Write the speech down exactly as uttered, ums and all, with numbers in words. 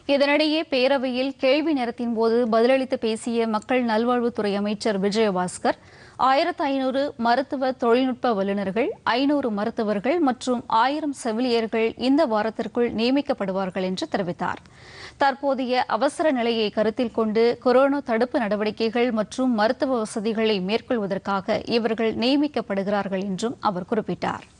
இதனிடையே பேரவையில் கேள்வி நேரத்தின் போது பதிலளித்து பேசிய மக்கள் நல்வாழ்வுத்துறை அமைச்சர் விஜயபாஸ்கர் ஆயிரத்து ஐநூறு மருத்துவ தொழில்நுட்ப வல்லுநர்கள் ஐநூறு மருத்துவர்கள் மற்றும் ஆயிரம் செவிலியர்கள் இந்த வாரத்திற்குள் நியமிக்கப்படுவார்கள் என்று தெரிவித்தார். தற்போதைய அவசர நிலையை கருத்தில் கொண்டு கொரோனா தடுப்பு நடவடிக்கைகள் மற்றும் மருத்துவ வசதிகளை மேற்கொள்வதற்காக இவர்கள் நியமிக்கப்படுகிறார்கள் என்றும் அவர் குறிப்பிட்டார்.